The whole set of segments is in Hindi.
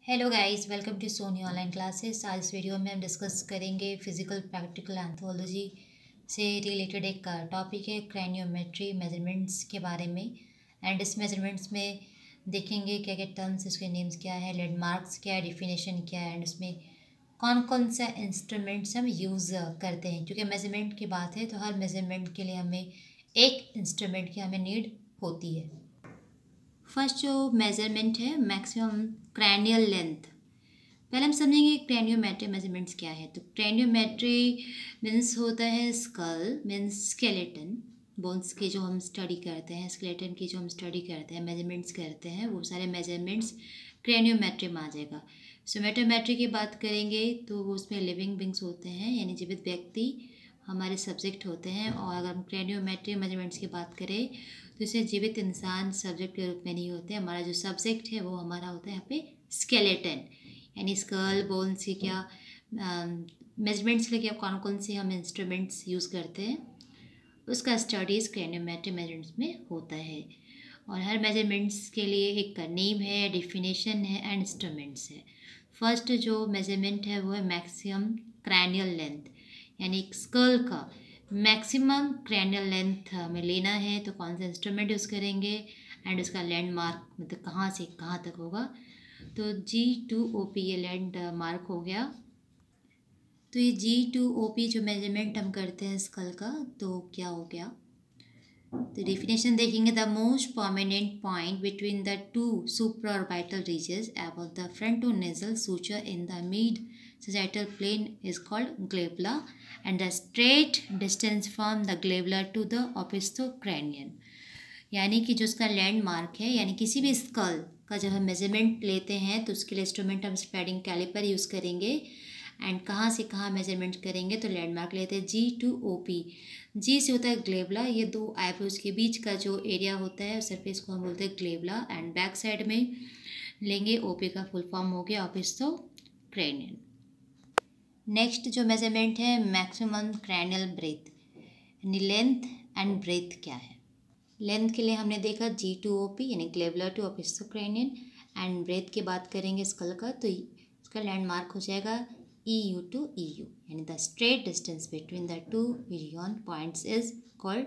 Hello guys, welcome to Soni online classes. आज इस वीडियो में हम डिस्कस करेंगे फिजिकल प्रैक्टिकल एंथ्रोपोलॉजी से रिलेटेड एक टॉपिक है क्रैनियोमेट्री मेजरमेंट्स के बारे में। एंड इस मेजरमेंट्स में देखेंगे क्या क्या टर्म्स, इसके नेम्स क्या है, लैंडमार्क्स क्या है, डिफिनेशन क्या है, एंड उसमें कौन कौन सा इंस्ट्रूमेंट्स हम यूज़ करते हैं। क्योंकि मेजरमेंट की बात है तो हर मेजरमेंट के लिए हमें एक इंस्ट्रूमेंट की हमें नीड होती है। फर्स्ट जो मेजरमेंट है मैक्सिमम क्रैनियल लेंथ। पहले हम समझेंगे क्रैनियोमेट्री मेजरमेंट्स क्या है। तो क्रैनियोमेट्री मीन्स होता है स्कल मीन्स स्केलेटन, बोन्स की जो हम स्टडी करते हैं, स्केलेटन की जो हम स्टडी करते हैं, मेजरमेंट्स करते हैं, वो सारे मेजरमेंट्स क्रैनियोमेट्री में आ जाएगा। सोमेटोमेट्री की बात करेंगे तो वो उसमें लिविंग बींग्स होते हैं, यानी जीवित व्यक्ति हमारे सब्जेक्ट होते हैं। और अगर हम क्रैनियोमेट्री मेजरमेंट्स की बात करें तो इसे जीवित इंसान सब्जेक्ट के रूप में नहीं होते। हमारा जो सब्जेक्ट है वो हमारा होता है यहाँ पे स्केलेटन, यानी स्कल बोन्स की क्या मेजरमेंट्स के लिए क्या कौन कौन से हम इंस्ट्रूमेंट्स यूज़ करते हैं, उसका स्टडीज़ क्रैनियोमेट्री मेजरमेंट्स में होता है। और हर मेजरमेंट्स के लिए एक नेम है, डेफिनेशन है एंड इंस्ट्रूमेंट्स है। फर्स्ट जो मेजरमेंट है वो है मैक्सिमम क्रैनियल लेंथ, यानी एक स्कल का मैक्सिमम क्रैनियल लेंथ हमें लेना है तो कौन सा इंस्ट्रूमेंट यूज़ करेंगे एंड उसका लैंडमार्क मतलब कहाँ से कहाँ तक होगा। तो G2OP ये लैंड मार्क हो गया। तो ये G2OP जो मेजरमेंट हम करते हैं स्कल का, तो क्या हो गया। तो डेफिनेशन देखेंगे, the most permanent point between the two supraorbital ridges above the frontonasal suture in the mid sagittal plane is called glabella and the straight distance from the glabella to the opisthocranium, यानी कि जो उसका लैंडमार्क है, यानी किसी भी स्कल का जब हम मेजरमेंट लेते हैं तो उसके लिए इंस्ट्रूमेंट हम स्प्रेडिंग कैलिपर यूज़ करेंगे। एंड कहाँ से कहाँ मेजरमेंट करेंगे तो लैंडमार्क लेते हैं G2OP। जी से होता है ग्लेबला, ये दो आईब्रोज के बीच का जो एरिया होता है सरफेस को हम बोलते हैं ग्लेबला। एंड बैक साइड में लेंगे OP का फुल फॉर्म हो गया ओपिस्थोक्रेनियन। नेक्स्ट जो मेजरमेंट है मैक्सिमम क्रैनियल ब्रेथ, यानी लेंथ एंड ब्रेथ क्या है। लेंथ के लिए हमने देखा G2OP यानी glabellar to opisthocranion, and breadth की बात करेंगे स्कल का तो इसका लैंडमार्क हो जाएगा EU to EU, यानी the straight distance between the two meridian points is called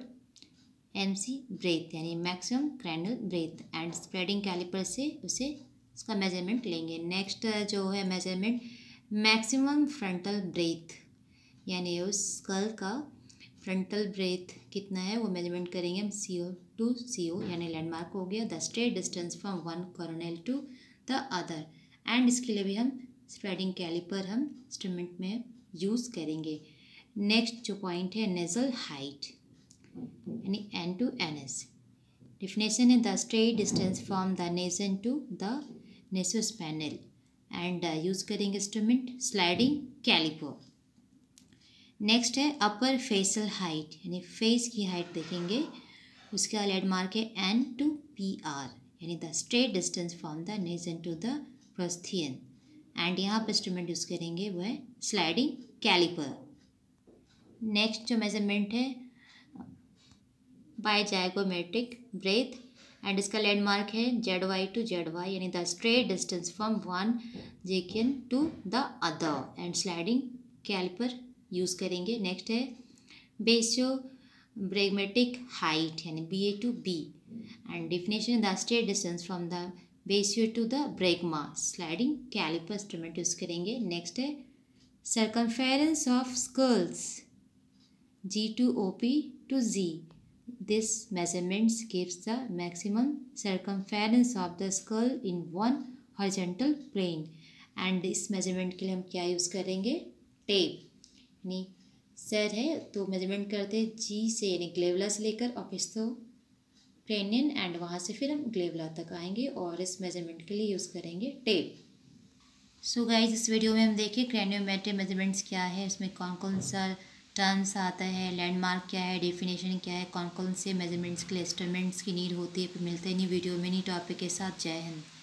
MC breadth, यानी maximum cranial breadth. And spreading caliper से उसे उसका मेजरमेंट लेंगे। नेक्स्ट जो है मेजरमेंट मैक्सिमम फ्रंटल ब्रेथ, यानी उस स्कल का फ्रंटल ब्रेथ कितना है वो मेजरमेंट करेंगे हम CO to CO, यानी लैंडमार्क हो गया the straight distance from one coronal to the other. And इसके लिए भी हम स्प्रेडिंग कैलिपर हम इंस्ट्रूमेंट में यूज़ करेंगे। नेक्स्ट जो पॉइंट है नेजल हाइट, यानी N to NS। डिफिनेशन है the straight distance from the nasion to the nasospinale. And use करेंगे इंस्ट्रूमेंट स्लाइडिंग कैलिपर। नेक्स्ट है अपर फेसल हाइट, यानी फेस की हाइट देखेंगे, उसका लैंडमार्क है N to PR, यानी the straight distance from the nasion to the prosthion. And यहाँ पर इंस्ट्रूमेंट यूज़ करेंगे वो है स्लाइडिंग कैलिपर। नेक्स्ट जो मेजरमेंट है बायजाइगोमेट्रिक ब्रेथ, एंड इसका लैंडमार्क है ZY to ZY, यानी the straight distance from one zygion to the other. And sliding caliper use करेंगे। नेक्स्ट है बेसियो ब्रेगमेटिक हाइट, यानी BA to B। And definition the straight distance from the basio to the bregma, sliding caliper instrument use करेंगे। नेक्स्ट है circumference of skulls G2OP to Z। This measurements gives the maximum circumference of the skull in one horizontal plane। And इस मेजरमेंट के लिए हम क्या यूज़ करेंगे टेप, यानी सर है तो मेजरमेंट करते हैं G से, यानी ग्लेबुला से लेकर ओपिस्थोक्रेनियन, एंड वहाँ से फिर हम ग्लेबुला तक आएंगे और इस मेजरमेंट के लिए यूज़ करेंगे टेप। सो गाइज इस वीडियो में हम देखें क्रैनियोमेट्री मेजरमेंट्स क्या है, इसमें कौन कौन सा टर्म्स आता है, लैंडमार्क क्या है, डेफिनेशन क्या है, कौन कौन से मेजरमेंट्स के लिए इंस्ट्रूमेंट्स की नीड होती है। फिर मिलते हैं नहीं वीडियो में नहीं टॉपिक के साथ। जय हिंद।